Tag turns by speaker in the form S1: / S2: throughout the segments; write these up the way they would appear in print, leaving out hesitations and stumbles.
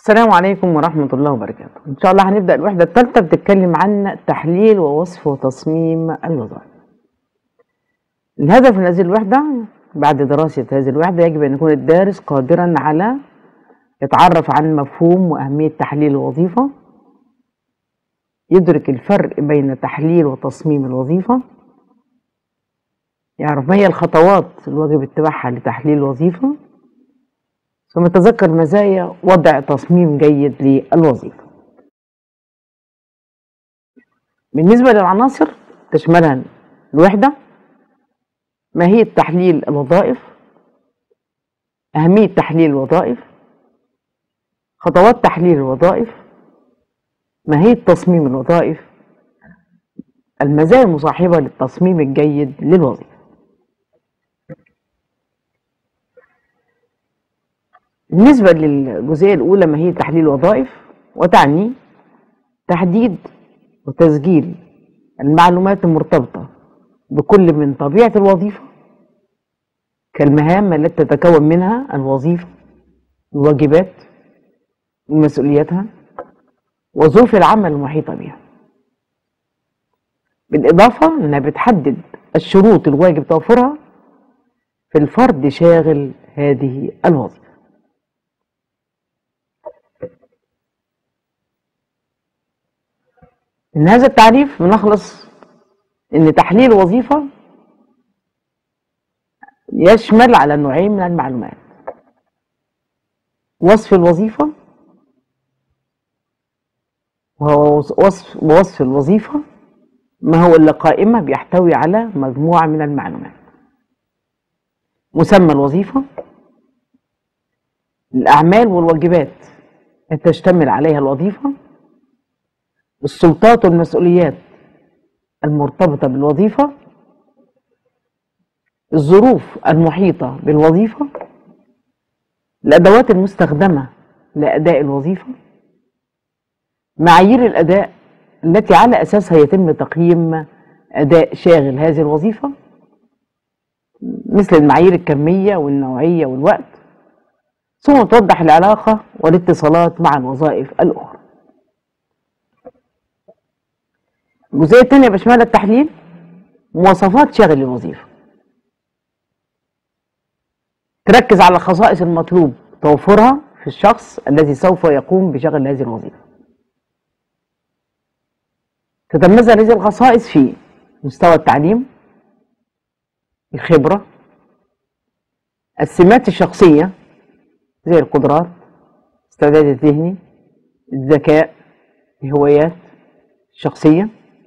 S1: السلام عليكم ورحمة الله وبركاته. إن شاء الله هنبدأ الوحدة الثالثة بتتكلم عن تحليل ووصف وتصميم الوظائف. الهدف من هذه الوحدة بعد دراسة هذه الوحدة يجب أن يكون الدارس قادرا على يتعرف عن مفهوم وأهمية تحليل الوظيفة، يدرك الفرق بين تحليل وتصميم الوظيفة، يعرف ما هي الخطوات الواجب اتباعها لتحليل الوظيفة، ثم تذكر مزايا وضع تصميم جيد للوظيفة. بالنسبة للعناصر تشملها الوحدة، ماهية تحليل الوظائف، أهمية تحليل الوظائف، خطوات تحليل الوظائف، ماهية تصميم الوظائف، المزايا المصاحبة للتصميم الجيد للوظيفة. بالنسبة للجزئية الأولى ماهية تحليل الوظائف، وتعني تحديد وتسجيل المعلومات المرتبطة بكل من طبيعة الوظيفة كالمهام التي تتكون منها الوظيفة، الواجبات ومسؤولياتها، وظروف العمل المحيطة بها، بالإضافة أنها بتحدد الشروط الواجب توفرها في الفرد شاغل هذه الوظيفة. من هذا التعريف بنخلص أن تحليل الوظيفة يشمل على نوعين من المعلومات: وصف الوظيفة، وهو وصف الوظيفة ما هو إلا قائمة بيحتوي على مجموعة من المعلومات: مسمى الوظيفة، الأعمال والواجبات التي تشتمل عليها الوظيفة، السلطات والمسؤوليات المرتبطة بالوظيفة، الظروف المحيطة بالوظيفة، الأدوات المستخدمة لأداء الوظيفة، معايير الأداء التي على أساسها يتم تقييم أداء شاغل هذه الوظيفة مثل المعايير الكمية والنوعية والوقت، ثم توضح العلاقة والاتصالات مع الوظائف الأخرى. الجزئية الثانية بشمال التحليل مواصفات شاغل الوظيفة، تركز على الخصائص المطلوب توفرها في الشخص الذي سوف يقوم بشغل هذه الوظيفة. تتمثل هذه الخصائص في مستوى التعليم، الخبرة، السمات الشخصية زي القدرات، الاستعداد الذهني، الذكاء، الهوايات الشخصية.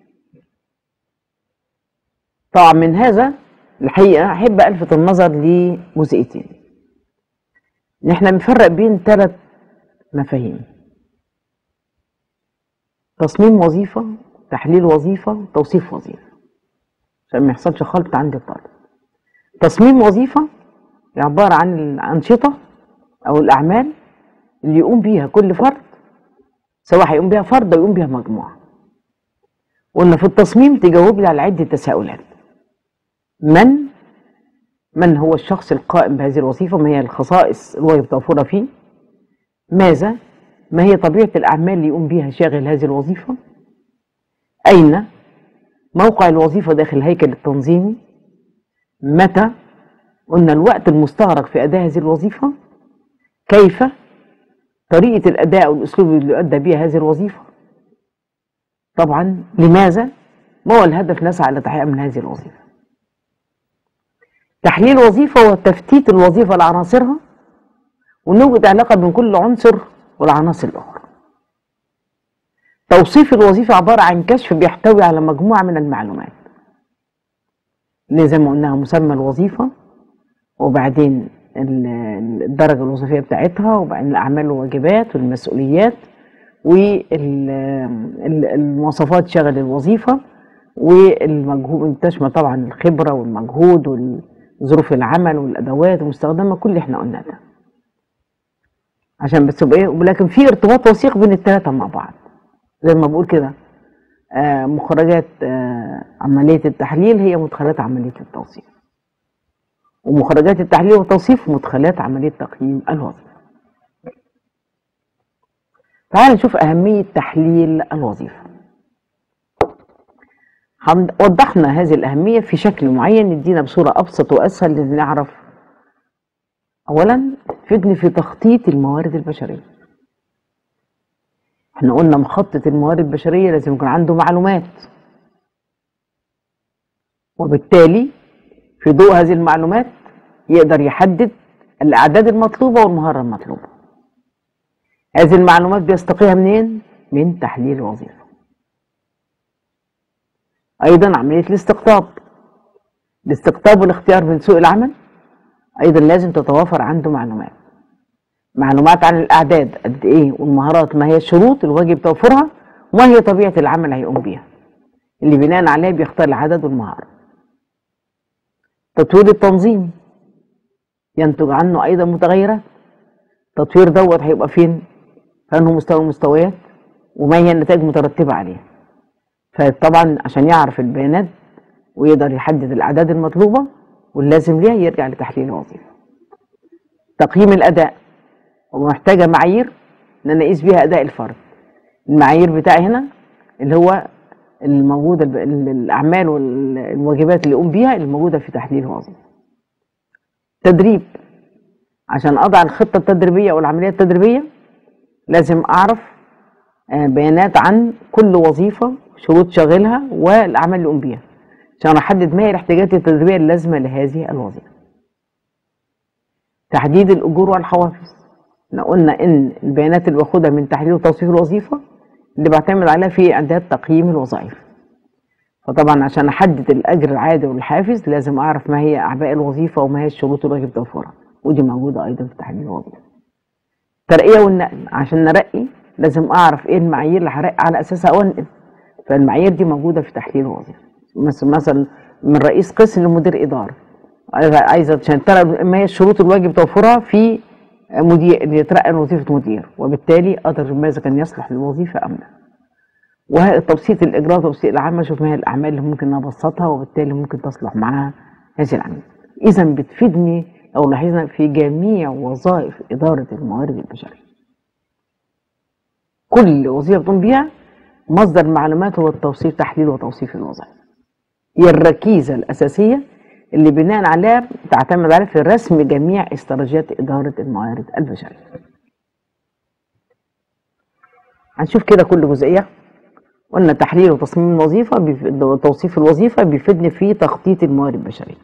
S1: طبعا من هذا الحقيقة أحب ألفت النظر لجزئيتين، إن إحنا بنفرق بين 3 مفاهيم: تصميم وظيفة، تحليل وظيفة، توصيف وظيفة، عشان ما يحصلش خلط عند الطالب. تصميم وظيفة عبارة عن الأنشطة أو الأعمال اللي يقوم بيها كل فرد، سواء هيقوم بيها فرد أو يقوم بيها مجموعة. قلنا في التصميم تجاوب لي على عدة تساؤلات: من هو الشخص القائم بهذه الوظيفة؟ ما هي الخصائص الواجب توفرها فيه؟ ما هي طبيعة الأعمال اللي يقوم بها شاغل هذه الوظيفة؟ أين موقع الوظيفة داخل الهيكل التنظيمي؟ متى؟ قلنا الوقت المستغرق في أداء هذه الوظيفة؟ كيف؟ طريقة الأداء والأسلوب اللي يؤدى بها هذه الوظيفة؟ طبعا لماذا؟ ما هو الهدف نسعى لتحقيق من هذه الوظيفة؟ تحليل الوظيفة هو تفتيت الوظيفة لعناصرها ونوجد علاقة بين كل عنصر والعناصر الأخرى. توصيف الوظيفة عبارة عن كشف بيحتوي على مجموعة من المعلومات اللي زي ما قلناها: مسمى الوظيفة، وبعدين الدرجة الوظيفية بتاعتها، وبعدين الأعمال والواجبات والمسؤوليات والمواصفات شغل الوظيفة، والمجهود تشمل طبعا الخبرة والمجهود وظروف العمل والأدوات المستخدمة، كل اللي احنا قلنا ده عشان بس يبقى ايه. ولكن في ارتباط وثيق بين ال3 مع بعض، زي ما بقول كده مخرجات عملية التحليل هي مدخلات عملية التوصيف، ومخرجات التحليل والتوصيف مدخلات عملية تقييم الوظيفة. تعال نشوف أهمية تحليل الوظيفة. وضحنا هذه الأهمية في شكل معين يدينا بصورة أبسط وأسهل لنعرف. أولا تفيدني في تخطيط الموارد البشرية. احنا قلنا مخطط الموارد البشرية لازم يكون عنده معلومات، وبالتالي في ضوء هذه المعلومات يقدر يحدد الأعداد المطلوبة والمهارة المطلوبة. هذه المعلومات بيستقيها منين؟ من تحليل الوظيفة. أيضا عملية الاستقطاب والاختيار من سوق العمل أيضا لازم تتوافر عنده معلومات عن الأعداد قد إيه، والمهارات ما هي الشروط الواجب توفرها، وما هي طبيعة العمل اللي هيقوم بيها، اللي بناء عليه بيختار العدد والمهارة. تطوير التنظيم ينتج عنه أيضا متغيرات. التطوير دوت هيبقى فين؟ فأنه مستوى المستويات، وما هي النتائج المترتبة عليها. فطبعا عشان يعرف البيانات ويقدر يحدد الأعداد المطلوبة واللازم ليها يرجع لتحليل الوظيفة. تقييم الأداء ومحتاجة معايير إن أنا أقيس بيها أداء الفرد. المعايير بتاعي هنا اللي هو الموجودة الأعمال والواجبات اللي يقوم بيها اللي موجودة في تحليل الوظيفة. تدريب، عشان أضع الخطة التدريبية أو العملية التدريبية لازم أعرف بيانات عن كل وظيفة، شروط شغلها، والأعمال اللي يقوم بيها، عشان أحدد ما هي الاحتياجات التدريبية اللازمة لهذه الوظيفة. تحديد الأجور والحوافز، احنا قلنا إن البيانات اللي باخدها من تحليل وتوصيف الوظيفة اللي بعتمد عليها في إعداد تقييم الوظائف. فطبعا عشان أحدد الأجر العادي والحافز لازم أعرف ما هي أعباء الوظيفة وما هي الشروط الواجب توفرها، ودي موجودة أيضا في تحليل الوظيفة. الترقية والنقل، عشان نرقي لازم أعرف إيه المعايير اللي هرقي على أساسها أو أنقل، فالمعايير دي موجودة في تحليل الوظيفة. مثلا من رئيس قسم لمدير إدارة، عايزة عشان ترى ما هي الشروط الواجب توفرها في مدير اللي يترقى لوظيفة مدير، وبالتالي أقدر ماذا كان يصلح للوظيفة أم لا. وتبسيط الإجراءات وتبسيط العمل، شوف ما هي الأعمال اللي ممكن أبسطها وبالتالي ممكن تصلح معاها هذه العملية. إذا بتفيدني لو لاحظنا في جميع وظائف إدارة الموارد البشرية. كل وظيفة بتقوم بيها مصدر المعلومات هو التوصيف، تحليل وتوصيف الوظائف. هي الركيزة الأساسية اللي بناء عليها تعتمد عليها في رسم جميع استراتيجيات إدارة الموارد البشرية. هنشوف كده كل جزئية. قلنا تحليل وتصميم الوظيفة وتوصيف الوظيفة بيفيدني في تخطيط الموارد البشرية.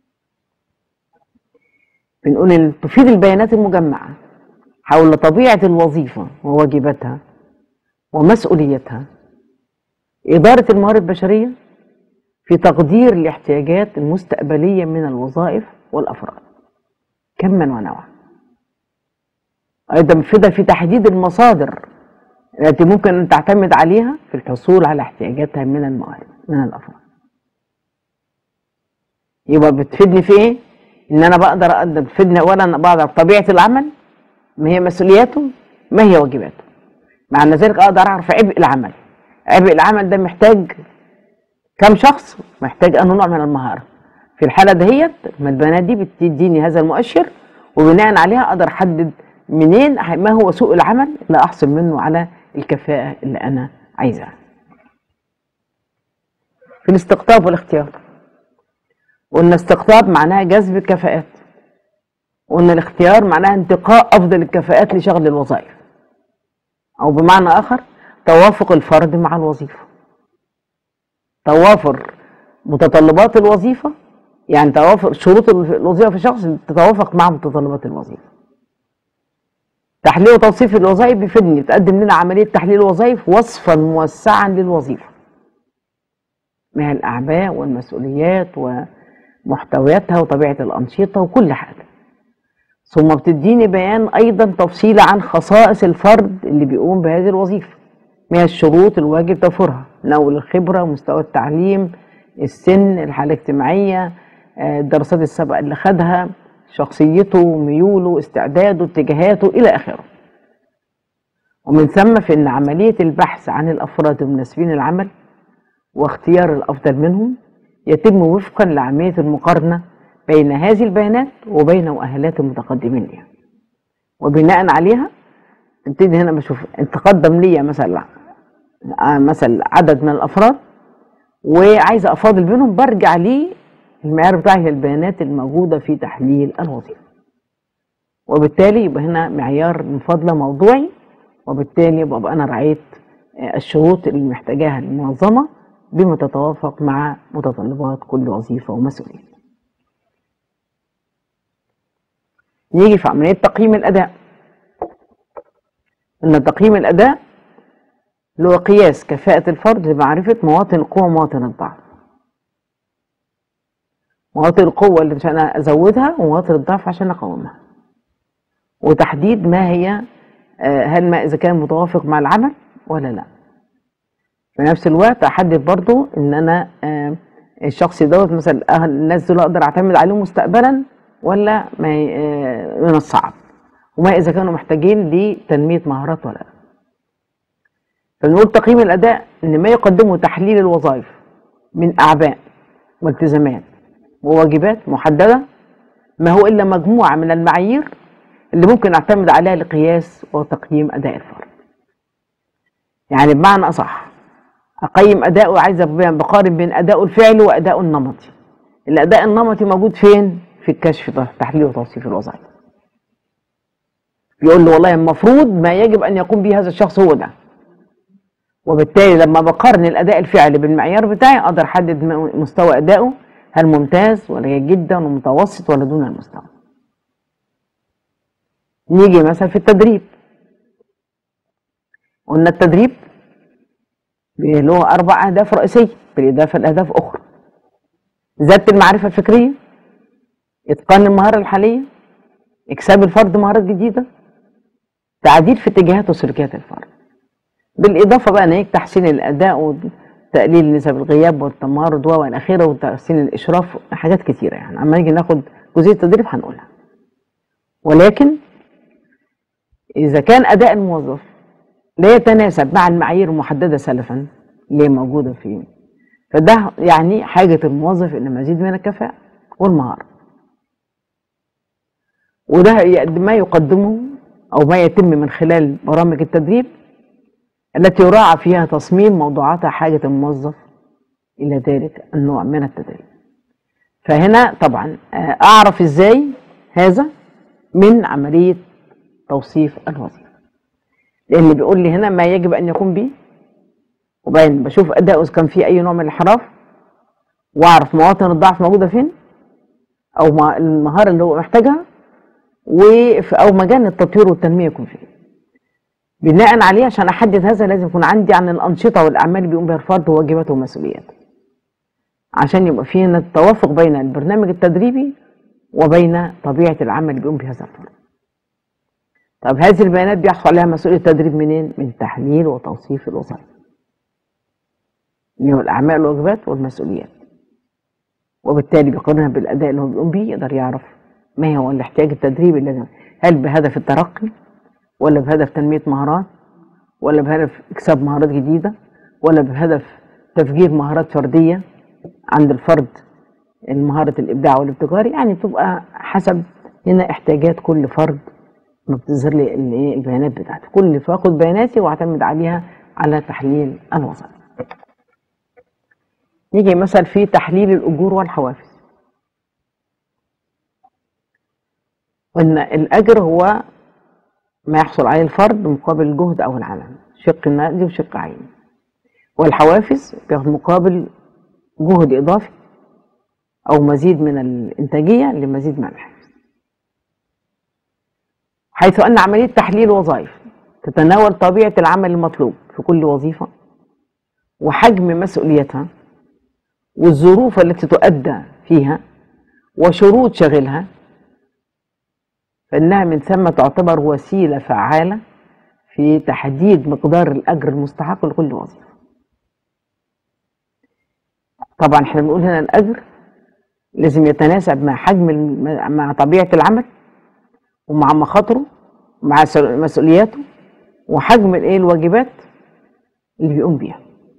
S1: بنقول إن تفيد البيانات المجمعة حول طبيعة الوظيفة وواجباتها ومسؤوليتها إدارة الموارد البشرية في تقدير الاحتياجات المستقبلية من الوظائف والأفراد كما ونوعا. أيضا بيفيدها في تحديد المصادر التي ممكن أن تعتمد عليها في الحصول على احتياجاتها من الموارد من الأفراد. يبقى بتفيدني في إيه؟ إن أنا بقدر أقدم، بتفيدني أولا بقدر طبيعة العمل، ما هي مسؤولياته، ما هي واجباته. مع ذلك أقدر أعرف عبء العمل. عبء العمل ده محتاج كم شخص، محتاج أنه نوع من المهارة. في الحالة دهيت البيانات دي بتديني هذا المؤشر، وبناء عليها أقدر أحدد منين ما هو سوق العمل اللي أحصل منه على الكفاءة اللي أنا عايزها. في الاستقطاب والاختيار، قلنا استقطاب معناها جذب الكفاءات، قلنا الاختيار معناها انتقاء أفضل الكفاءات لشغل الوظائف، أو بمعنى آخر توافق الفرد مع الوظيفة. توافر متطلبات الوظيفة، يعني توافر شروط الوظيفة في شخص تتوافق مع متطلبات الوظيفة. تحليل وتوصيف الوظائف بيفيدني، بتقدم لنا عملية تحليل الوظائف وصفا موسعا للوظيفة، ما هي الأعباء والمسؤوليات ومحتوياتها وطبيعة الأنشطة وكل حاجة. ثم بتديني بيان أيضا تفصيلي عن خصائص الفرد اللي بيقوم بهذه الوظيفة، ما هي الشروط الواجب توفرها، نوع الخبرة، مستوى التعليم، السن، الحالة الاجتماعية، الدراسات السابقة اللي خدها، شخصيته، ميوله، استعداده، اتجاهاته إلى آخره. ومن ثم فإن عملية البحث عن الأفراد المناسبين للعمل واختيار الأفضل منهم يتم وفقا لعملية المقارنة بين هذه البيانات وبين مؤهلات المتقدمين لها، وبناء عليها ابتدي هنا بشوف تقدم ليا مثلا عدد من الافراد وعايزه افاضل بينهم، برجع للمعيار بتاعي البيانات الموجوده في تحليل الوظيفه، وبالتالي يبقى هنا معيار مفاضله موضوعي، وبالتالي يبقى انا رعيت الشروط اللي محتاجاها المنظمه بما تتوافق مع متطلبات كل وظيفه ومسؤوليه. نيجي في عمليه تقييم الاداء. ان تقييم الاداء اللي هو قياس كفاءة الفرد لمعرفة مواطن القوة ومواطن الضعف. مواطن القوة اللي عشان أزودها ومواطن الضعف عشان أقاومها. وتحديد ما هي هل ما إذا كان متوافق مع العمل ولا لا. في نفس الوقت أحدد برضو إن أنا الشخص دوت مثلا الناس دول أقدر أعتمد عليهم مستقبلا ولا من الصعب. وما إذا كانوا محتاجين لتنمية مهارات ولا لا. فنقول تقييم الأداء إن ما يقدمه تحليل الوظائف من أعباء والتزامات وواجبات محددة ما هو إلا مجموعة من المعايير اللي ممكن أعتمد عليها لقياس وتقييم أداء الفرد. يعني بمعنى أصح أقيم أداءه، عايزة بقارن بين أداءه الفعلي وأداءه النمطي. الأداء النمطي موجود فين؟ في الكشف تحليل وتوصيف الوظائف. يقول له والله المفروض ما يجب أن يقوم به هذا الشخص هو ده. وبالتالي لما بقارن الاداء الفعلي بالمعيار بتاعي اقدر احدد مستوى ادائه، هل ممتاز ولا جيد جدا ومتوسط ولا دون المستوى. نيجي مثلا في التدريب. قلنا التدريب له 4 اهداف رئيسيه بالاضافه لاهداف اخرى: زياده المعرفه الفكريه، اتقان المهاره الحاليه، اكساب الفرد مهارات جديده، تعديل في اتجاهات وسلوكيات الفرد. بالاضافه بقى ناهيك تحسين الاداء وتقليل نسب الغياب والتمرد والى اخره وتحسين الاشراف، حاجات كتيره يعني اما نيجي ناخد جزئيه التدريب هنقولها. ولكن اذا كان اداء الموظف لا يتناسب مع المعايير المحدده سلفا اللي موجوده فيه، فده يعني حاجه الموظف الى مزيد من الكفاءه والمهاره. وده ما يقدمه او ما يتم من خلال برامج التدريب التي يراعى فيها تصميم موضوعاتها حاجة الموظف إلى ذلك النوع من التدريب. فهنا طبعا أعرف إزاي هذا من عملية توصيف الوظيفة، لأن بيقول لي هنا ما يجب أن يقوم به، وبعدين بشوف أداؤه إذا كان فيه أي نوع من الانحراف، وأعرف مواطن الضعف موجودة فين أو المهارة اللي هو محتاجها، أو مجال التطوير والتنمية يكون فيه. بناء عليه عشان احدد هذا لازم يكون عندي عن الانشطه والاعمال اللي بيقوم بها الفرد وواجباته ومسؤولياته، عشان يبقى في التوافق بين البرنامج التدريبي وبين طبيعه العمل اللي بيقوم بها هذا الفرد. طب هذه البيانات بيحصل عليها مسؤول التدريب منين؟ من تحليل وتوصيف الوظائف اللي هو الاعمال والواجبات والمسؤوليات، وبالتالي بيقارنها بالاداء اللي هو بيقوم به يقدر يعرف ما هو الاحتياج التدريبي اللازم، هل بهدف الترقي ولا بهدف تنمية مهارات ولا بهدف إكساب مهارات جديدة ولا بهدف تفجير مهارات فردية عند الفرد، مهارة الإبداع والابتكار. يعني بتبقى حسب هنا احتياجات كل فرد ما بتظهر لي البيانات بتاعته، كل فاخد بياناتي واعتمد عليها على تحليل الوظائف. نيجي مثلا في تحليل الأجور والحوافز. قلنا الأجر هو ما يحصل عليه الفرد مقابل الجهد أو العمل، شق نقدي وشق عيني. والحوافز بياخد مقابل جهد إضافي أو مزيد من الإنتاجية لمزيد من الحافز. حيث أن عملية تحليل وظائف تتناول طبيعة العمل المطلوب في كل وظيفة وحجم مسؤوليتها والظروف التي تؤدى فيها وشروط شغلها، فإنها من ثم تعتبر وسيلة فعالة في تحديد مقدار الأجر المستحق لكل وظيفة. طبعا احنا بنقول هنا الأجر لازم يتناسب مع مع طبيعة العمل ومع مخاطره ومع مسؤولياته وحجم الواجبات اللي بيقوم بيها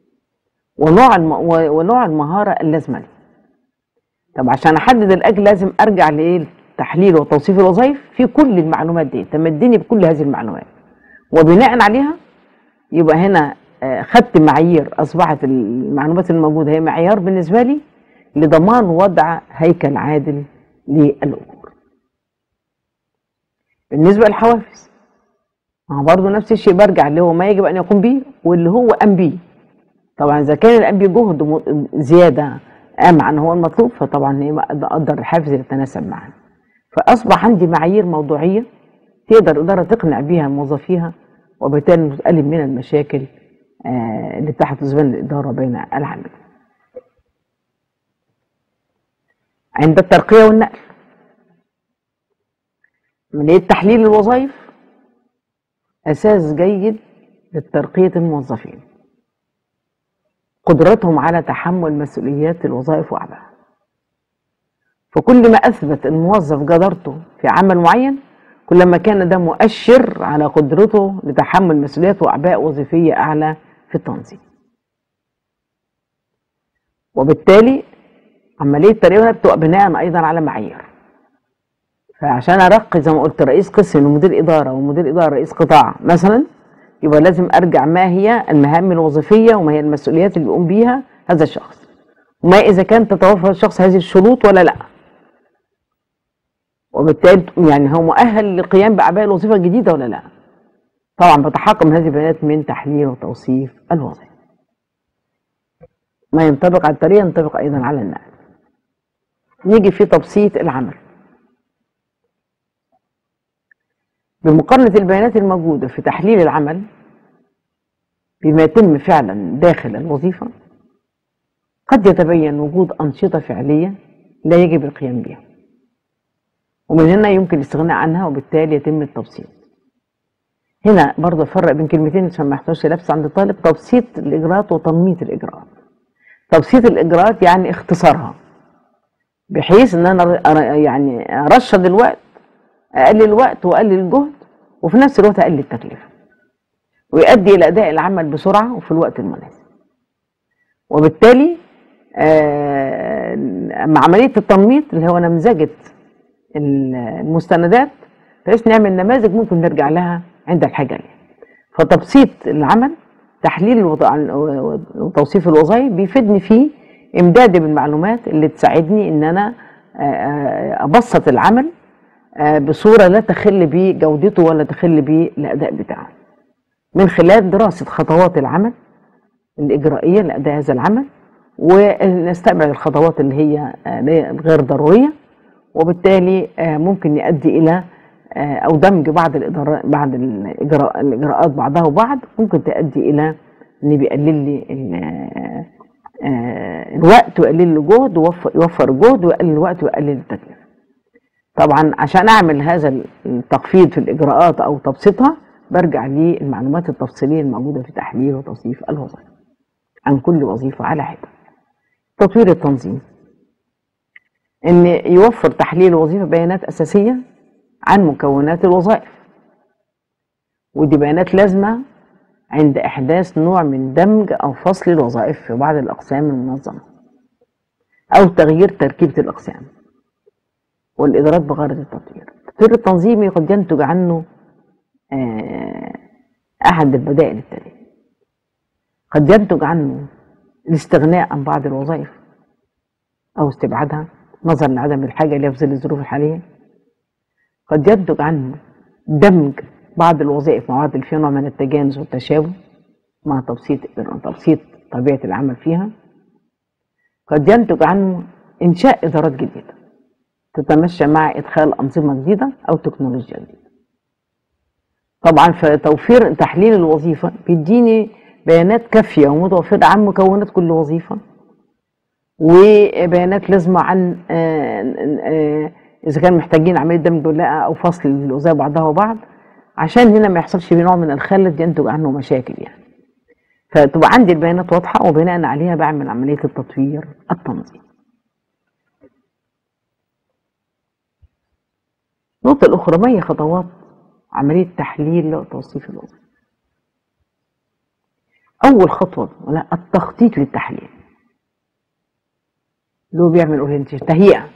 S1: ونوع المهارة اللازمة له. طب عشان أحدد الأجر لازم أرجع تحليل وتوصيف الوظائف في كل المعلومات دي، تمدني بكل هذه المعلومات وبناء عليها يبقى هنا خدت معايير، أصبحت المعلومات الموجودة هي معيار بالنسبة لي لضمان وضع هيكل عادل للأجور. بالنسبة للحوافز برضه نفس الشيء، برجع اللي هو ما يجب أن يقوم به واللي هو قام به. طبعا إذا كان القام به جهد زيادة قام عن هو المطلوب، فطبعا أقدر الحافز اللي يتناسب معاه. فأصبح عندي معايير موضوعية تقدر الإدارة تقنع بيها موظفيها، وبالتالي تقلل من المشاكل اللي تحدث بين الإدارة وبين العامل. عند الترقية والنقل، عملية تحليل الوظائف أساس جيد لترقية الموظفين، قدرتهم على تحمل مسؤوليات الوظائف وأعبائها. فكل ما أثبت الموظف جدارته في عمل معين، كلما كان ده مؤشر على قدرته لتحمل مسؤوليات وأعباء وظيفية أعلى في التنظيم. وبالتالي عملية الترقية بتبقى بناء أيضا على معايير. فعشان أرقي زي ما قلت رئيس قسم ومدير إدارة ومدير إدارة رئيس قطاع مثلا، يبقى لازم أرجع ما هي المهام الوظيفية وما هي المسؤوليات اللي بيقوم بيها هذا الشخص، وما إذا كان تتوفر الشخص هذه الشروط ولا لأ، وبالتالي يعني هو مؤهل للقيام بأعباء الوظيفة الجديدة ولا لا. طبعا بتحقق من هذه البيانات من تحليل وتوصيف الوظائف. ما ينطبق على الترقية ينطبق أيضا على النقل. نيجي في تبسيط العمل. بمقارنة البيانات الموجودة في تحليل العمل بما يتم فعلا داخل الوظيفة، قد يتبين وجود أنشطة فعلية لا يجب القيام بها، ومن هنا يمكن الاستغناء عنها، وبالتالي يتم التبسيط. هنا برضه افرق بين كلمتين عشان ما يحصلش لبس عند الطالب: تبسيط الاجراءات وتنميط الاجراءات. تبسيط الاجراءات يعني اختصارها، بحيث ان انا يعني ارشد الوقت، اقلل الوقت واقلل الجهد، وفي نفس الوقت اقلل التكلفه، ويؤدي الى اداء العمل بسرعه وفي الوقت المناسب. وبالتالي مع عمليه التنميط اللي هو نمذجه المستندات، بحيث نعمل نماذج ممكن نرجع لها عند الحاجه ليها. فتبسيط العمل، تحليل وتوصيف الوظائف، بيفيدني في امدادي بالمعلومات اللي تساعدني ان انا ابسط العمل بصوره لا تخل بجودته ولا تخل بالاداء بتاعه، من خلال دراسه خطوات العمل الاجرائيه لاداء هذا العمل، ونستبعد الخطوات اللي هي غير ضروريه، وبالتالي ممكن يؤدي الى او دمج بعض الاجراءات بعضها وبعض، ممكن تؤدي الى ان بيقلل لي الوقت ويقلل لي الجهد، يوفر الجهد ويقلل الوقت ويقلل التكلفه. طبعا عشان اعمل هذا التخفيض في الاجراءات او تبسيطها، برجع للمعلومات التفصيليه الموجوده في تحليل وتوصيف الوظائف عن كل وظيفه على حده. تطوير التنظيم، ان يوفر تحليل الوظيفه بيانات اساسيه عن مكونات الوظائف، ودي بيانات لازمه عند احداث نوع من دمج او فصل الوظائف في بعض الاقسام المنظمه، او تغيير تركيبه الاقسام، والادارات بغرض التطوير. التطوير التنظيمي قد ينتج عنه احد البدائل التاليه: قد ينتج عنه الاستغناء عن بعض الوظائف او استبعادها نظرا لعدم الحاجه لها في ظل الظروف الحاليه. قد ينتج عنه دمج بعض الوظائف مع بعض اللي فيها نوع من التجانس والتشابه مع تبسيط طبيعه العمل فيها. قد ينتج عنه انشاء ادارات جديده تتمشى مع ادخال انظمه جديده او تكنولوجيا جديده. طبعا فتوفير تحليل الوظيفه بيديني بيانات كافيه ومتوفره عن مكونات كل وظيفه، وبيانات لازمه عن اذا كان محتاجين عمليه دمج ولا لا، او فصل الوظائف بعضها وبعض، عشان هنا ما يحصلش نوع من الخلل ينتج عنه مشاكل يعني. فتبقى عندي البيانات واضحه، وبناء عليها بعمل عمليه التطوير التنظيمي. النقطه الاخرى: ما هي خطوات عمليه تحليل وتوصيف الوظيفه؟ اول خطوه التخطيط للتحليل، اللي هو بيعمل اورينتيشن، تهيئه.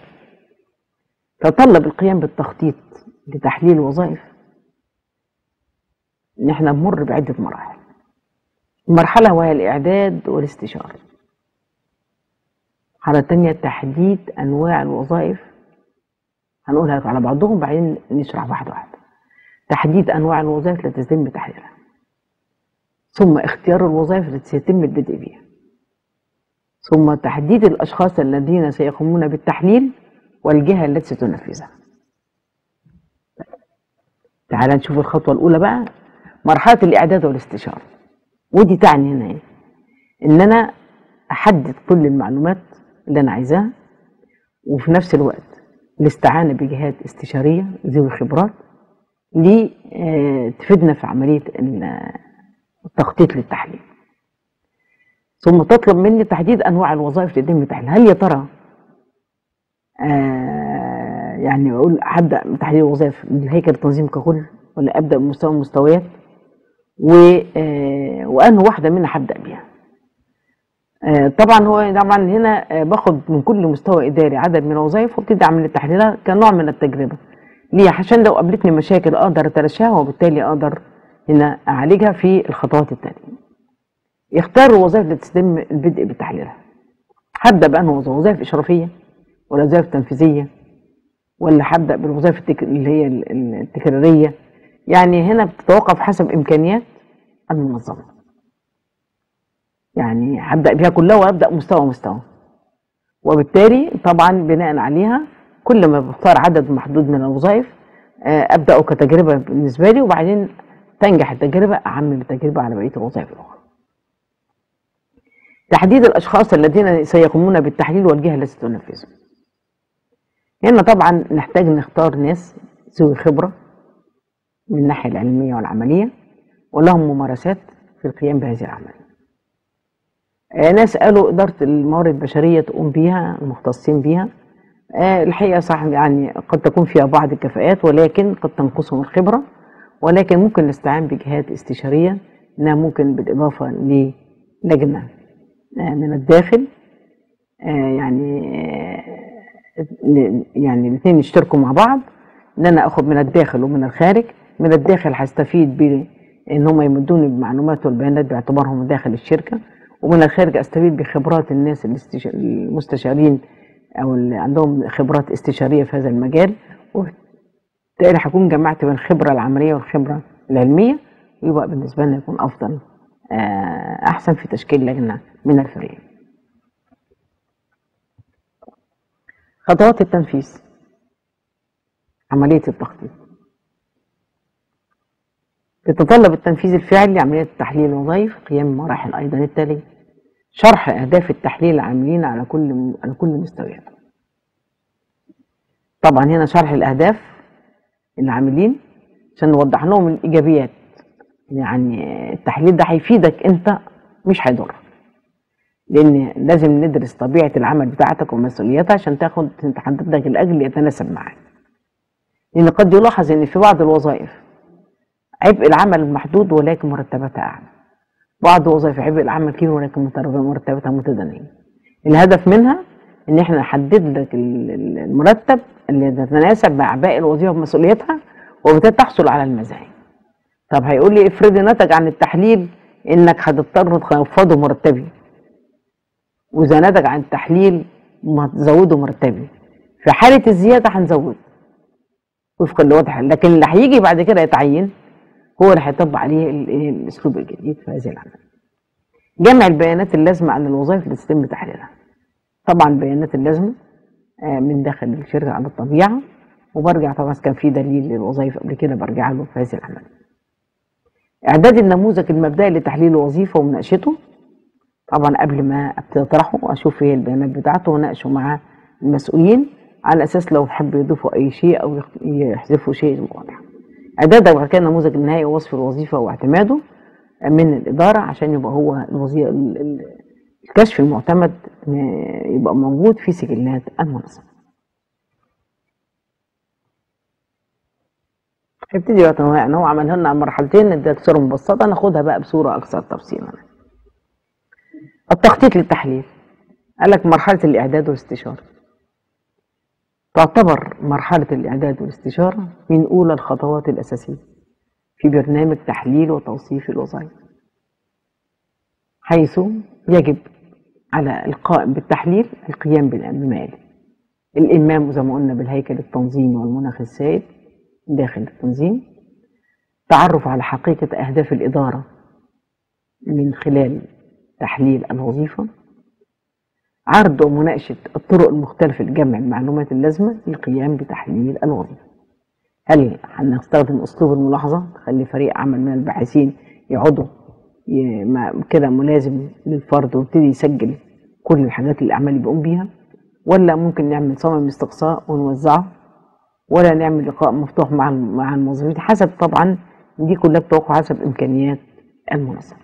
S1: تطلب القيام بالتخطيط لتحليل الوظائف ان احنا بنمر بعدة مراحل. المرحلة وهي الاعداد والاستشارة. المرحلة التانية تحديد انواع الوظائف، هنقولها على بعضهم بعدين نشرح واحدة واحدة. تحديد انواع الوظائف التي يتم تحليلها، ثم اختيار الوظائف التي سيتم البدء بها، ثم تحديد الاشخاص الذين سيقومون بالتحليل والجهة التي ستنفذها. تعال نشوف الخطوة الأولى بقى، مرحلة الإعداد والاستشارة. ودي تعني هنا إيه؟ إن أنا أحدد كل المعلومات اللي أنا عايزاها، وفي نفس الوقت الاستعانة بجهات استشارية ذوي خبرات تفيدنا في عملية التخطيط للتحليل. ثم تطلب مني تحديد أنواع الوظائف اللي يتم تحليلها. هل يا ترى يعني أقول هبدأ بتحليل الوظائف للهيكل التنظيم ككل، ولا أبدأ بمستوى المستويات، وأنه واحدة منها هبدأ بيها؟ طبعا هنا باخد من كل مستوى إداري عدد من الوظائف وابتدي أعمل تحليلها كنوع من التجربة. ليه؟ عشان لو قابلتني مشاكل أقدر أتلاشاها، وبالتالي أقدر هنا أعالجها في الخطوات التالية. يختار الوظائف اللي تتم البدء بتحليلها. هبدأ بأنه وظائف إشرافية ولا وظائف تنفيذية، ولا هبدأ بالوظائف اللي هي التكرارية؟ يعني هنا بتتوقف حسب إمكانيات المنظمة. يعني هبدأ بيها كلها وأبدأ مستوى، وبالتالي طبعا بناء عليها كل ما بختار عدد محدود من الوظائف أبدأه كتجربة بالنسبة لي، وبعدين تنجح التجربة أعمم التجربة على بقية الوظائف الأخرى. تحديد الأشخاص الذين سيقومون بالتحليل والجهة التي تنفذه. هنا طبعا نحتاج نختار ناس ذوي خبرة من الناحية العلمية والعملية، ولهم ممارسات في القيام بهذه العملية. ناس قالوا إدارة الموارد البشرية تقوم بيها، المختصين بيها. الحقيقة صح، يعني قد تكون فيها بعض الكفاءات ولكن قد تنقصهم الخبرة، ولكن ممكن نستعين بجهات استشارية، إنها ممكن بالإضافة للجنة من الداخل، يعني الاثنين يشتركوا مع بعض، ان انا اخد من الداخل ومن الخارج. من الداخل هستفيد بان هم يمدوني بمعلومات والبيانات باعتبارهم داخل الشركه، ومن الخارج استفيد بخبرات الناس المستشارين او اللي عندهم خبرات استشاريه في هذا المجال، وبالتالي هكون جمعت بين الخبره العمليه والخبره العلميه، ويبقى بالنسبه لنا يكون افضل احسن في تشكيل لجنه من الفريق. خطوات التنفيذ، عملية التخطيط. يتطلب التنفيذ الفعلي لعملية تحليل الوظائف قيام المراحل أيضا التالية: شرح أهداف التحليل العاملين على كل مستوياته. طبعا هنا شرح الأهداف العاملين عشان نوضح لهم الإيجابيات. يعني التحليل ده هيفيدك أنت مش هيضرك، لأن لازم ندرس طبيعة العمل بتاعتك ومسؤولياتها عشان تحدد لك الأجر اللي يتناسب معاك. لأن قد يلاحظ إن في بعض الوظائف عبء العمل محدود ولكن مرتباتها أعلى، بعض الوظائف عبء العمل كبير ولكن مرتباتها متدنية. الهدف منها إن إحنا نحدد لك المرتب اللي يتناسب مع باقي الوظيفة ومسؤولياتها، وبالتالي تحصل على المزايا. طب هيقول لي افرضي نتج عن التحليل إنك هتضطر تخفضه مرتبي، وإذا نتج عن التحليل ما تزوده مرتبي، في حالة الزيادة هنزوده وفقا لوضع، لكن اللي هيجي بعد كده يتعين هو اللي هيطبق عليه الأسلوب الجديد في هذه العملية. جمع البيانات اللازمة عن الوظائف اللي تتم تحليلها. طبعا البيانات اللازمة من داخل الشركة على الطبيعة، وبرجع طبعا كان في دليل للوظائف قبل كده برجع له في هذه العملية. إعداد النموذج المبدئي لتحليل الوظيفة ومناقشته. طبعا قبل ما ابتدي اطرحه واشوف ايه البيانات بتاعته وناقشه مع المسؤولين، على اساس لو حب يضيفوا اي شيء او يحذفوا شيء واضح. اعداد وبعد كده النموذج النهائي ووصف الوظيفه واعتماده من الاداره عشان يبقى هو الوظيفه الكشف المعتمد يبقى موجود في سجلات المنظمه. هبتدي بقى ان هو عملها لنا مرحلتين اديت صوره مبسطه، ناخدها بقى بصوره اكثر تفصيلا. التخطيط للتحليل. قال لك مرحلة الإعداد والاستشارة. تعتبر مرحلة الإعداد والاستشارة من أولى الخطوات الأساسية في برنامج تحليل وتوصيف الوظائف، حيث يجب على القائم بالتحليل القيام بما يلي: الإلمام زي ما قلنا بالهيكل التنظيمي والمناخ السائد داخل التنظيم، تعرف على حقيقة أهداف الإدارة من خلال تحليل الوظيفة، عرض ومناقشة الطرق المختلفة لجمع المعلومات اللازمة للقيام بتحليل الوظيفة. هل هنستخدم أسلوب الملاحظة، نخلي فريق عمل من الباحثين يقعدوا كده ملازم للفرد ويبتدي يسجل كل الحاجات اللي الأعمال بيقوم بيها، ولا ممكن نعمل صمم استقصاء ونوزعه، ولا نعمل لقاء مفتوح مع الموظفين، حسب طبعا دي كلها بتوقع حسب إمكانيات المنظمة.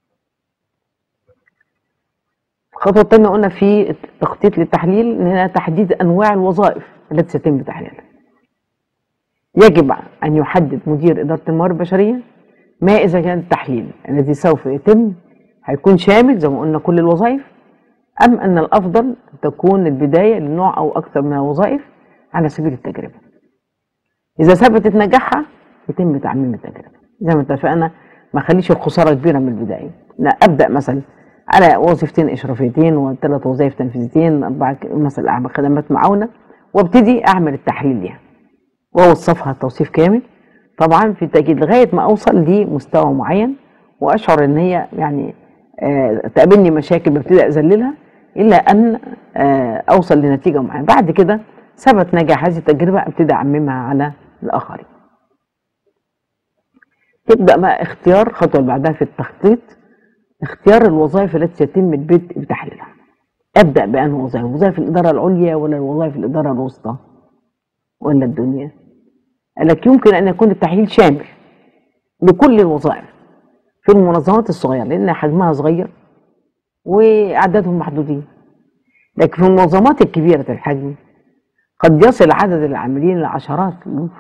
S1: الخطوة الثانية قلنا في التخطيط للتحليل إن هنا تحديد أنواع الوظائف التي سيتم تحليلها. يجب أن يحدد مدير إدارة الموارد البشرية ما إذا كان التحليل الذي سوف يتم هيكون شامل زي ما قلنا كل الوظائف، أم أن الأفضل تكون البداية لنوع أو أكثر من الوظائف على سبيل التجربة. إذا ثبتت نجاحها يتم تعميم التجربة زي ما اتفقنا، ما أخليش الخسارة كبيرة من البداية. لا، أبدأ مثلا على وظيفتين إشرافيتين وثلاث وظائف تنفيذيتين، أربعة مثلا خدمات معاونة، وابتدي أعمل التحليل ليها وأوصفها توصيف كامل طبعا في التأكيد لغاية ما أوصل لمستوى معين وأشعر إن هي يعني تقابلني مشاكل ببتدي أذللها إلا أن أوصل لنتيجة معينة. بعد كده ثبت نجاح هذه التجربة أبتدي أعممها على الآخرين. تبدأ بقى اختيار الخطوة اللي بعدها في التخطيط، اختيار الوظائف التي سيتم البدء بتحليلها. أبدأ بأنهي وظائف؟ وظائف الإدارة العليا ولا وظائف الإدارة الوسطى ولا الدنيا؟ قال لك يمكن أن يكون التحليل شامل لكل الوظائف في المنظمات الصغيرة لأن حجمها صغير وأعدادهم محدودين، لكن في المنظمات الكبيرة الحجم قد يصل عدد العاملين لعشرات الألوف.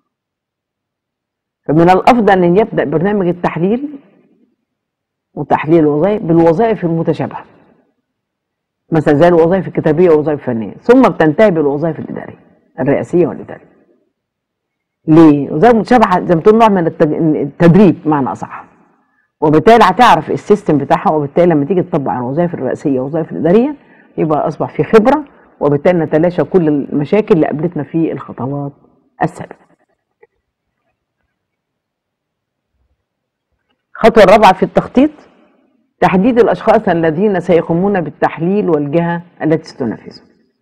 S1: فمن الأفضل أن يبدأ برنامج التحليل وتحليل الوظائف بالوظائف المتشابهة، مثلا زي الوظائف الكتابية والوظائف الفنية، ثم بتنتهي بالوظائف الإدارية الرئاسية والإدارية. ليه؟ وظائف متشابهة زي ما تقول نوع من التدريب معنى أصح، وبالتالي هتعرف السيستم بتاعها، وبالتالي لما تيجي تطبق على الوظائف الرئاسية والوظائف الإدارية يبقى أصبح في خبرة، وبالتالي نتلاشى كل المشاكل اللي قابلتنا في الخطوات السابقة. الخطوة الرابعة في التخطيط تحديد الأشخاص الذين سيقومون بالتحليل والجهة التي ستنفذه.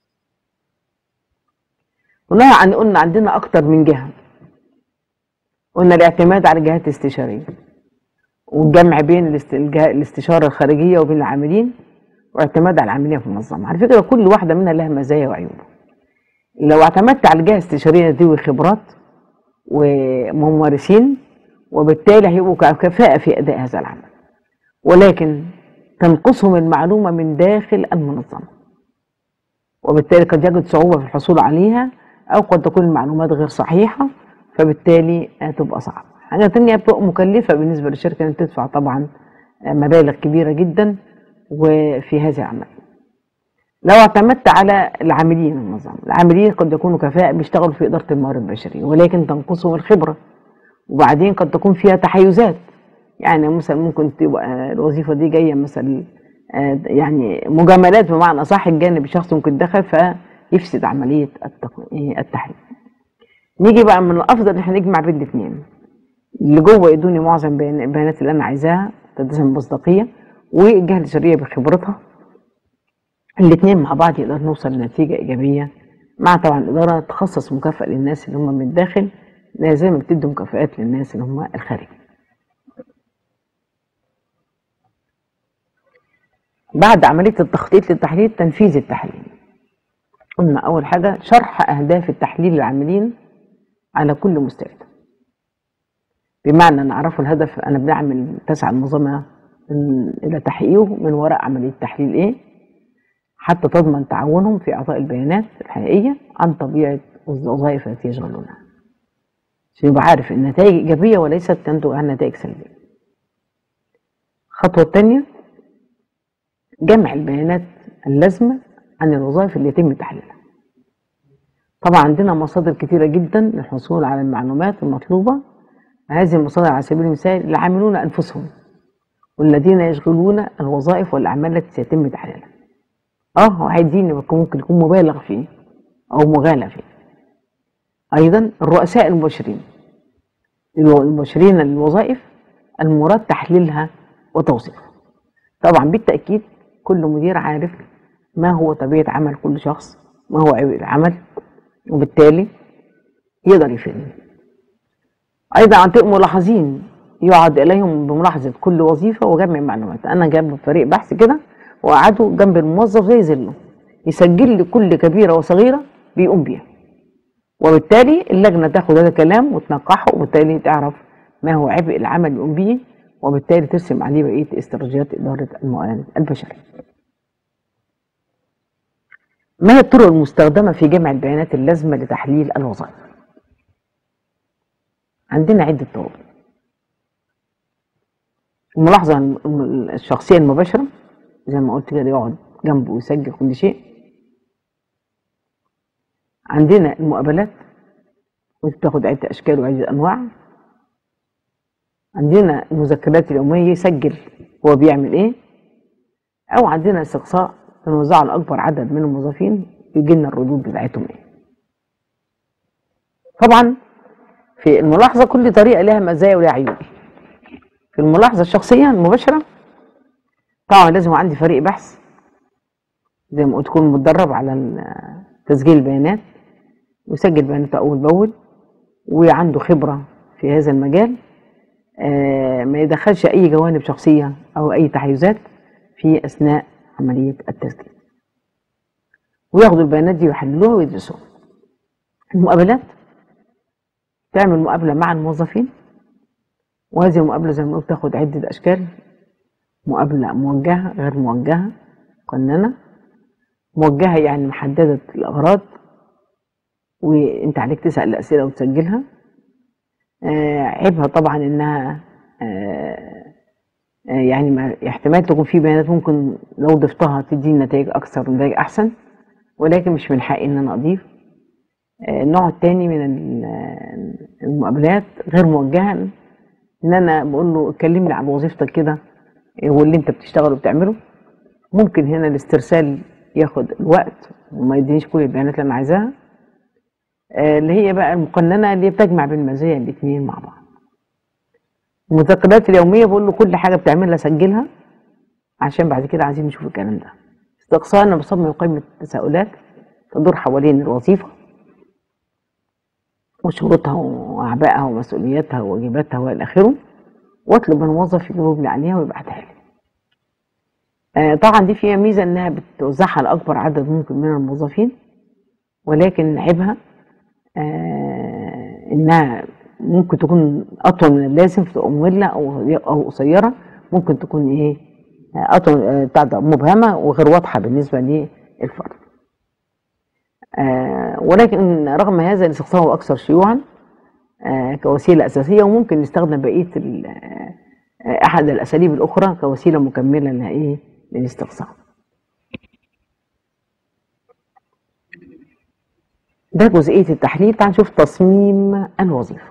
S1: قلنا عندنا أكتر من جهة، قلنا الاعتماد على الجهات الاستشارية والجمع بين الاستشارة الخارجية وبين العاملين واعتماد على العاملين في المنظمة. على فكرة كل واحدة منها لها مزايا وعيوب. لو اعتمدت على الجهة الاستشارية ذوي خبرات وممارسين وبالتالي هيبقوا كفاءة في أداء هذا العمل، ولكن تنقصهم المعلومة من داخل المنظمة، وبالتالي قد يجد صعوبة في الحصول عليها أو قد تكون المعلومات غير صحيحة، فبالتالي هتبقى صعبة. حاجة تانية بتبقى مكلفة بالنسبة للشركة أن تدفع طبعا مبالغ كبيرة جدا وفي هذا العمل. لو اعتمدت على العاملين المنظمة، العاملين قد يكونوا كفاءة بيشتغلوا في إدارة الموارد البشرية ولكن تنقصهم الخبرة، وبعدين قد تكون فيها تحيزات. يعني مثلا ممكن تبقى الوظيفة دي جاية مثلا يعني مجاملات بمعنى صح، الجانب الشخصي ممكن دخل فيفسد عملية التحليل. نيجي بقى من الأفضل إن احنا نجمع بين الاثنين، اللي جوه يدوني معظم البيانات اللي أنا عايزاها تتسم بمصداقية، والجهة الاستشارية بخبرتها، الاثنين مع بعض يقدر نوصل لنتيجة إيجابية، مع طبعا الإدارة تخصص مكافأة للناس اللي هم من الداخل زي ما بتدي مكافآت للناس اللي هم الخارج. بعد عملية التخطيط للتحليل تنفيذ التحليل. قلنا أول حاجة شرح أهداف التحليل للعاملين على كل مستوى، بمعنى نعرفوا الهدف أنا بنعمل تسعى المنظمة إلى تحقيقه من وراء عملية تحليل إيه، حتى تضمن تعاونهم في إعطاء البيانات الحقيقية عن طبيعة الوظائف التي يشغلونها، عشان يبقى عارف النتائج إيجابية وليست تنتج عن نتائج سلبية. الخطوة الثانية جمع البيانات اللازمة عن الوظائف اللي يتم تحليلها. طبعا عندنا مصادر كتيرة جدا للحصول على المعلومات المطلوبة هذه المصادر على سبيل المثال العاملون أنفسهم والذين يشغلون الوظائف والأعمال التي سيتم تحليلها. هو هيديني ممكن يكون مبالغ فيه أو مغالى فيه. أيضا الرؤساء المباشرين للوظائف المراد تحليلها وتوصيفها. طبعا بالتأكيد كل مدير عارف ما هو طبيعة عمل كل شخص، ما هو عبء العمل، وبالتالي يقدر يفيدني. أيضا عن طريق ملاحظين يقعد إليهم بملاحظة كل وظيفة وجمع معلومات. أنا جايب فريق بحث كده وقعدوا جنب الموظف زي ظله يسجل لي كل كبيرة وصغيرة بيقوم بيها، وبالتالي اللجنة تاخد هذا الكلام وتنقحه، وبالتالي تعرف ما هو عبء العمل اللي يقوم به، وبالتالي ترسم عليه بقية استراتيجيات إدارة الموارد البشرية. ما هي الطرق المستخدمة في جمع البيانات اللازمة لتحليل الوظائف؟ عندنا عدة طرق. الملاحظة الشخصية المباشرة زي ما قلت كده، يقعد جنبه ويسجل كل شيء. عندنا المقابلات وتاخد عدة أشكال وعدة أنواع. عندنا المذكرات اليومية يسجل هو بيعمل إيه. أو عندنا استقصاء بنوزعه على أكبر عدد من الموظفين يجي لنا الردود بتاعتهم إيه. طبعا في الملاحظة كل طريقة لها مزايا ولها عيوب. في الملاحظة الشخصية المباشرة طبعا لازم عندي فريق بحث زي ما قلت يكون متدرب على تسجيل البيانات ويسجل بياناته أول بأول، وعنده خبرة في هذا المجال، ما يدخلش أي جوانب شخصية أو أي تحيزات في أثناء عملية التسجيل، وياخدوا البيانات دي ويحللوها ويدرسوها. المقابلات تعمل مقابلة مع الموظفين، وهذه المقابلة زي ما قلت تاخد عدة أشكال. مقابلة موجهة، غير موجهة، مقننة. موجهة يعني محددة الأغراض وأنت عليك تسأل الأسئلة وتسجلها. عيبها طبعا إنها يعني احتمال تكون في بيانات ممكن لو ضفتها تدي نتائج أكثر ونتائج أحسن، ولكن مش من حقي إن أنا أضيف. النوع الثاني من المقابلات غير موجهة، إن أنا بقول له اتكلمني عن وظيفتك كده واللي أنت بتشتغله وبتعمله. ممكن هنا الاسترسال ياخد الوقت وما يدينيش كل البيانات اللي أنا عايزاها. اللي هي بقى المقننة اللي بتجمع بين المزايا الاثنين مع بعض. المذكرات اليومية بقول له كل حاجة بتعملها سجلها عشان بعد كده عايزين نشوف الكلام ده. استقصاء أنا بصمم قائمة تساؤلات تدور حوالين الوظيفة وشروطها وأعبائها ومسؤولياتها وواجباتها وإلى آخره، وأطلب من الموظف يجاوب لي عليها ويبعتها لي. طبعا دي فيها ميزة إنها بتوزعها لأكبر عدد ممكن من الموظفين، ولكن عيبها إنها ممكن تكون أطول من اللازم، فتبقى مملة أو قصيرة. ممكن تكون إيه أطول مبهمة وغير واضحة بالنسبة للفرد. ولكن رغم هذا الاستقصاء هو أكثر شيوعا كوسيلة أساسية، وممكن نستخدم بقية أحد الأساليب الأخرى كوسيلة مكملة للاستقصاء. ده جزئية التحليل. تعال نشوف تصميم الوظيفة.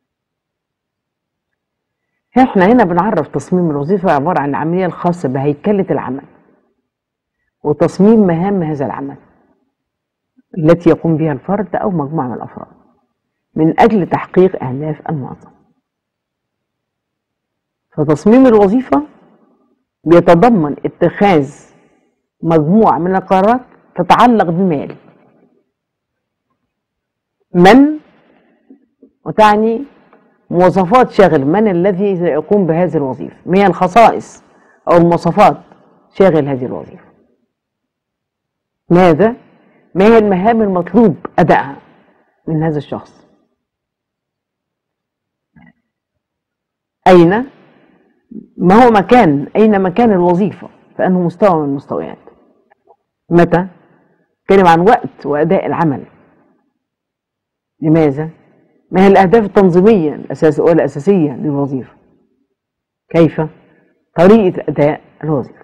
S1: احنا هنا بنعرف تصميم الوظيفة عبارة عن العملية الخاصة بهيكلة العمل وتصميم مهام هذا العمل التي يقوم بها الفرد أو مجموعة من الأفراد من أجل تحقيق أهداف المنظمة. فتصميم الوظيفة بيتضمن اتخاذ مجموعة من القرارات تتعلق بما يلي: من، وتعني مواصفات شاغل من الذي سيقوم بهذه الوظيفة، ما هي الخصائص أو المواصفات شاغل هذه الوظيفة، ماذا، ما هي المهام المطلوب أدائها من هذا الشخص، أين، ما هو مكان، أين مكان الوظيفة في أنه مستوى من المستويات، متى، كلمة عن وقت وأداء العمل، لماذا، ما هي الأهداف التنظيمية والأساسية للوظيفة، كيف، طريقة أداء الوظيفة.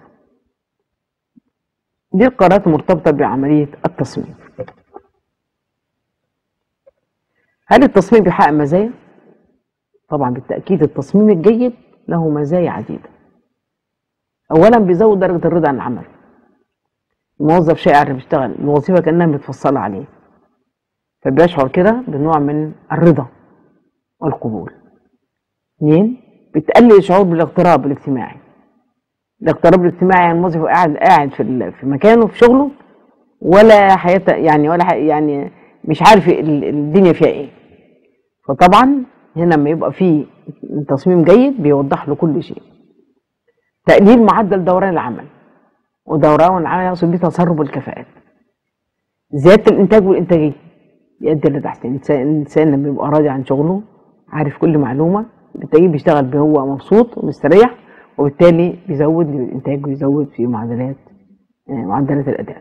S1: دي القرارات المرتبطة بعملية التصميم. هل التصميم بيحقق مزايا؟ طبعا بالتأكيد التصميم الجيد له مزايا عديدة. أولا بيزود درجة الرضا عن العمل. الموظف شاعر بيشتغل الوظيفة كأنها متفصلة عليه، فبيشعر كده بنوع من الرضا والقبول. اثنين، بتقلل الشعور بالاغتراب الاجتماعي. الاغتراب الاجتماعي يعني الموظف قاعد في مكانه في شغله، ولا حياة يعني يعني مش عارف الدنيا فيها ايه. فطبعا هنا لما يبقى فيه تصميم جيد بيوضح له كل شيء. تقليل معدل دوران العمل، ودوران العمل يقصد بيه تسرب الكفاءات. زيادة الإنتاج والإنتاجية بيؤدي لتحسين. الإنسان لما بيبقى راضي عن شغله، عارف كل معلومة، بالتالي بيشتغل هو مبسوط ومستريح، وبالتالي بيزود الإنتاج ويزود في معدلات الأداء.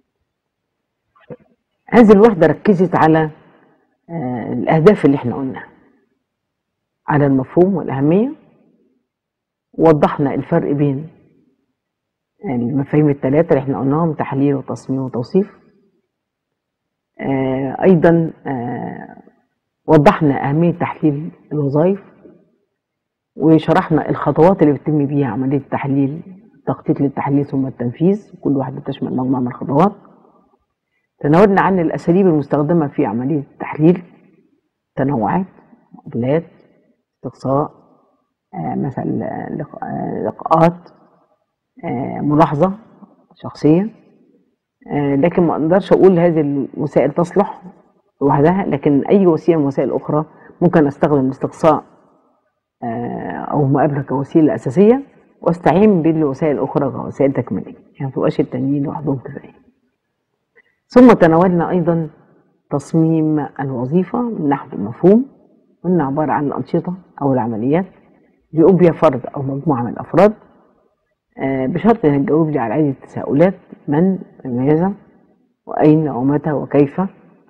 S1: هذه الوحدة ركزت على الأهداف اللي احنا قلناها، على المفهوم والأهمية. وضحنا الفرق بين المفاهيم الثلاثة اللي احنا قلناهم: تحليل وتصميم وتوصيف. أيضا وضحنا أهمية تحليل الوظائف، وشرحنا الخطوات اللي بتتم بيها عملية التحليل: التخطيط للتحليل ثم التنفيذ، كل واحدة تشمل مجموعة من الخطوات. تناولنا عن الأساليب المستخدمة في عملية التحليل: تنوعات، معادلات، استقصاء، مثلا لقاءات، ملاحظة شخصية. لكن ما اقدرش اقول هذه الوسائل تصلح لوحدها، لكن اي وسيله من وسائل اخرى ممكن استخدم الاستقصاء او المقابله كوسيله اساسيه، واستعين بالوسائل الاخرى كوسائل تكميليه، يعني ما تبقاش التانيين لوحدهم كفايه. ثم تناولنا ايضا تصميم الوظيفه من ناحيه المفهوم، قلنا عباره عن الانشطه او العمليات بيقوم بها فرد او مجموعه من الافراد، بشرط ان تجاوب لي على عدة تساؤلات: من، لماذا، واين، ومتى، وكيف،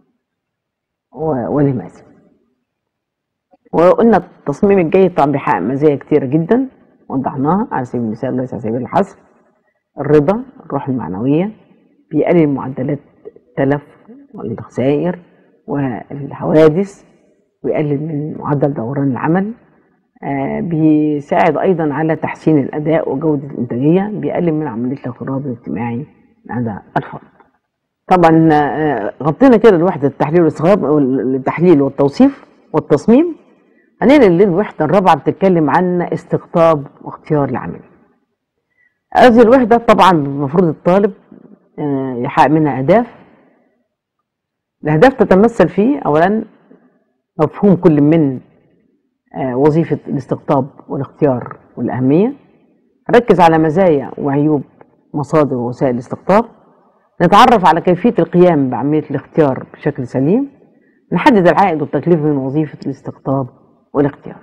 S1: ولماذا. وقلنا التصميم الجيد طبعا بيحقق مزايا كتيرة جدا وضحناها على سبيل المثال ليس على سبيل الحصر: الرضا، الروح المعنوية، بيقلل معدلات التلف والخسائر والحوادث، ويقلل من معدل دوران العمل، بيساعد أيضا على تحسين الأداء وجودة الإنتاجية، بيقلل من عملية الاغتراب الاجتماعي لدى الفرد. طبعا غطينا كده الوحدة التحليل والاستخراج، التحليل والتوصيف والتصميم. هننقل للوحدة الرابعة بتتكلم عن استقطاب واختيار العامل. هذه الوحدة طبعا المفروض الطالب يحقق منها أهداف. الأهداف تتمثل في أولا مفهوم كل من وظيفة الاستقطاب والاختيار والأهمية، نركز على مزايا وعيوب مصادر ووسائل الاستقطاب، نتعرف على كيفية القيام بعملية الاختيار بشكل سليم، نحدد العائد والتكلفة من وظيفة الاستقطاب والاختيار.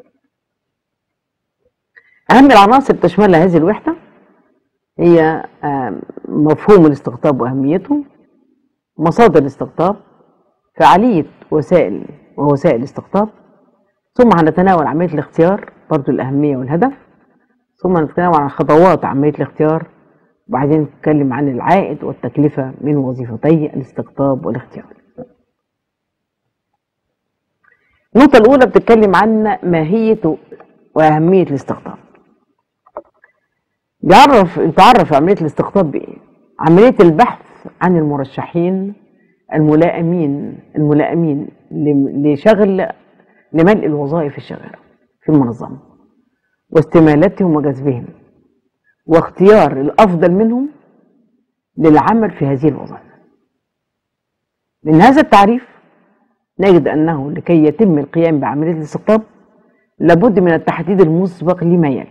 S1: أهم العناصر تشملها هذه الوحدة هي مفهوم الاستقطاب وأهميته، مصادر الاستقطاب، فعالية وسائل الاستقطاب، ثم هنتناول عملية الاختيار برضو الأهمية والهدف، ثم نتكلم عن خطوات عملية الاختيار، وبعدين نتكلم عن العائد والتكلفة من وظيفتي الاستقطاب والاختيار. النقطة الأولى بتتكلم عن ماهية وأهمية الاستقطاب. تعرف عملية الاستقطاب بإيه؟ عملية البحث عن المرشحين الملائمين لملء الوظائف الشاغرة في المنظمة، واستمالتهم وجذبهم، واختيار الأفضل منهم للعمل في هذه الوظائف. من هذا التعريف نجد أنه لكي يتم القيام بعملية الاستقطاب لابد من التحديد المسبق لما يلي: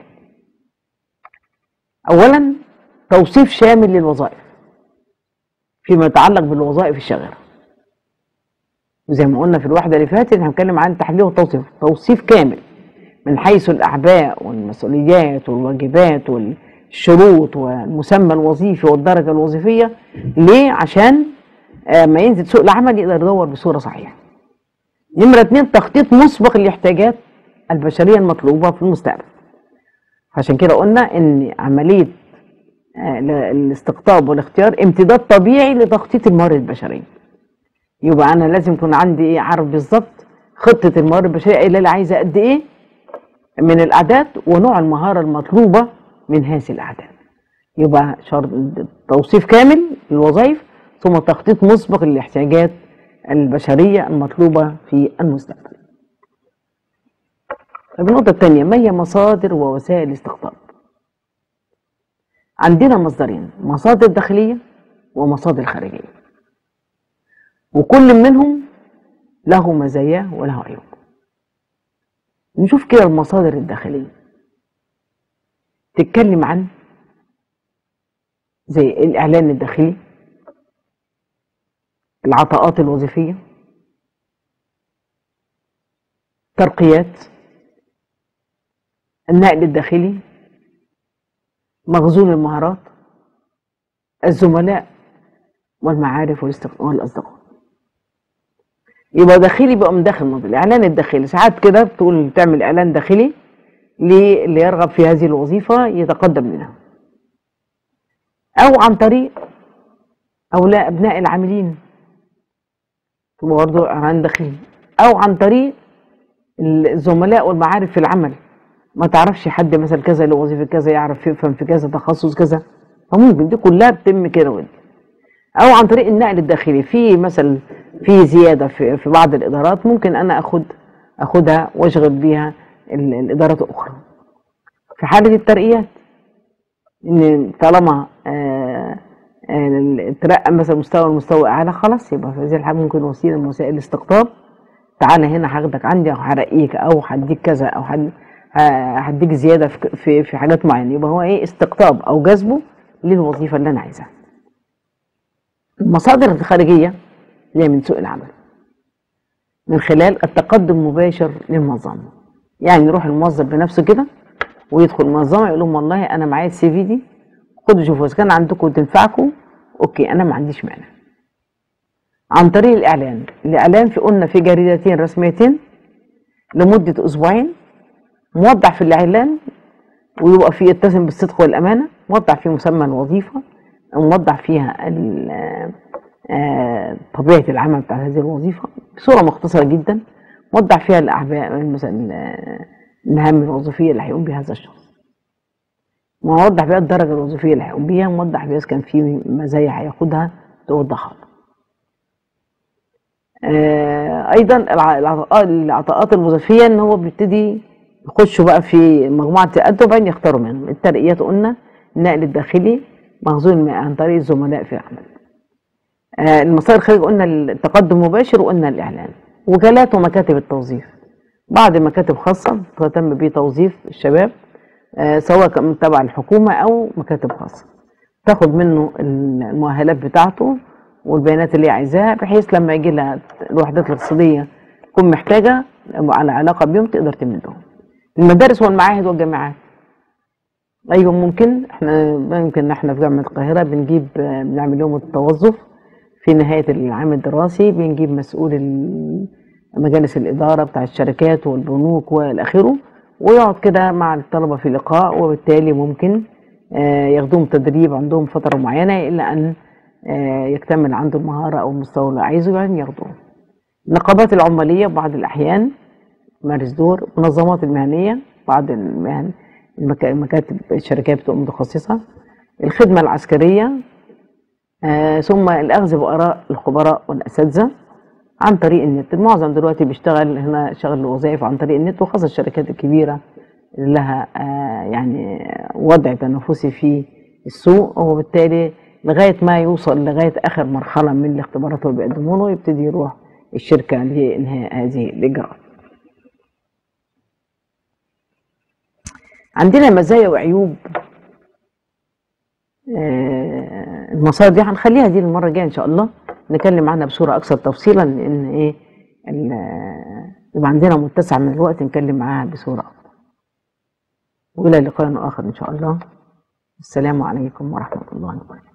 S1: أولا توصيف شامل للوظائف فيما يتعلق بالوظائف الشاغرة، وزي ما قلنا في الوحدة اللي فاتت هنتكلم عن تحليل وتوصيف، توصيف كامل من حيث الأعباء والمسؤوليات والواجبات والشروط والمسمى الوظيفي والدرجة الوظيفية. ليه؟ عشان ما ينزل سوق العمل يقدر يدور بصورة صحيحة. نمرة 2 تخطيط مسبق للاحتياجات البشرية المطلوبة في المستقبل. عشان كده قلنا ان عملية الاستقطاب والاختيار امتداد طبيعي لتخطيط الموارد البشرية. يبقى انا لازم يكون عندي عارف بالظبط خطة الموارد البشرية قايلة لي عايزة قد إيه من الأعداد ونوع المهارة المطلوبة من هذه الأعداد. يبقى شرط توصيف كامل للوظائف ثم تخطيط مسبق للاحتياجات البشرية المطلوبة في المستقبل. طيب النقطة الثانية، ما هي مصادر ووسائل الاستقطاب؟ عندنا مصدرين، مصادر داخلية ومصادر خارجية، وكل منهم له مزاياه وله عيوب. نشوف كده المصادر الداخلية تتكلم عن زي الإعلان الداخلي، العطاءات الوظيفية، ترقيات، النقل الداخلي، مخزون المهارات، الزملاء والمعارف والأصدقاء. يبقى داخلي بقى من داخل المنظومة. الإعلان الداخلي ساعات كده بتقول تعمل إعلان داخلي اللي يرغب في هذه الوظيفة يتقدم منها، أو عن طريق أولاء أبناء العاملين برضه إعلان داخلي، أو عن طريق الزملاء والمعارف في العمل. ما تعرفش حد مثلا كذا له وظيفة كذا، يعرف يفهم في كذا تخصص كذا، فممكن دي كلها بتتم كده ودي. أو عن طريق النقل الداخلي، في مثلا في زيادة في بعض الإدارات ممكن أنا أخدها وأشغل بيها الإدارات الأخرى. في حالة الترقيات، إن طالما ترقى مثلا مستوى أعلى، خلاص يبقى في هذه الحالة ممكن وسيلة من وسائل الاستقطاب، تعالى هنا هاخدك عندي أو هرقيك أو هديك كذا أو هديك زيادة في حاجات معينة. يبقى هو إيه؟ استقطاب أو جذبه للوظيفة اللي أنا عايزها. المصادر الخارجية اللي هي من سوق العمل، من خلال التقدم المباشر للمنظمة. يعني يروح الموظف بنفسه كده ويدخل المنظمة يقول لهم والله أنا معايا السي في دي، خدوا شوفوا إذا كان عندكم وتنفعكم، أوكي أنا ما عنديش مانع. عن طريق الإعلان قلنا في جريدتين رسميتين لمدة أسبوعين، موضع في الإعلان ويبقى فيه يتسم بالصدق والأمانة، موضع فيه مسمى الوظيفة، موضع فيها طبيعة العمل بتاع هذه الوظيفة بصورة مختصرة جدا، موضع فيها الأعباء مثلا المهام الوظيفية اللي هيقوم بها هذا الشخص، موضح فيها الدرجة الوظيفية اللي هيقوم بيها، موضح فيها إذا كان في مزايا هياخدها توضحها. أيضا العطاءات الوظيفية إن هو بيبتدي يخشوا بقى في مجموعة تقدم وبعدين يختاروا منهم. الترقيات قلنا، النقل الداخلي، مخزون عن طريق الزملاء في العمل. المصادر الخارجية قلنا التقدم المباشر، وقلنا الإعلان. وكالات ومكاتب التوظيف، بعض مكاتب خاصة تهتم بتوظيف الشباب سواء تبع الحكومة أو مكاتب خاصة، تاخد منه المؤهلات بتاعته والبيانات اللي هي عايزاها، بحيث لما يجي لها الوحدات الاقتصادية تكون محتاجة على علاقة بيهم تقدر تمدهم. المدارس والمعاهد والجامعات، أيوة ممكن احنا في جامعة القاهرة بنعمل يوم التوظف في نهاية العام الدراسي، بنجيب مسؤول مجالس الإدارة بتاع الشركات والبنوك والآخره، ويقعد كده مع الطلبة في لقاء، وبالتالي ممكن ياخدوهم تدريب عندهم فترة معينة إلا أن يكتمل عنده المهارة أو المستوى اللي عايزه يعني ياخدوهم. النقابات العمالية بعض الأحيان تمارس دور، المنظمات المهنية بعض المهن، المكاتب الشركات بتبقى متخصصة، الخدمة العسكرية، ثم الأخذ بآراء الخبراء والأساتذة عن طريق النت. المعظم دلوقتي بيشتغل هنا شغل الوظائف عن طريق النت، وخاصة الشركات الكبيرة اللي لها يعني وضع تنافسي في السوق، وبالتالي لغاية ما يوصل لغاية آخر مرحلة من الاختبارات اللي بيقدمونه يبتدي يروح الشركة لإنهاء هذه الإجراءات. عندنا مزايا وعيوب المصادر دي، هنخليها دي المرة الجاية إن شاء الله نتكلم عنها بصورة أكثر تفصيلا، لأن يبقى عندنا متسع من الوقت نتكلم معاها بصورة أكثر. وإلى لقاء آخر إن شاء الله. السلام عليكم ورحمة الله وبركاته.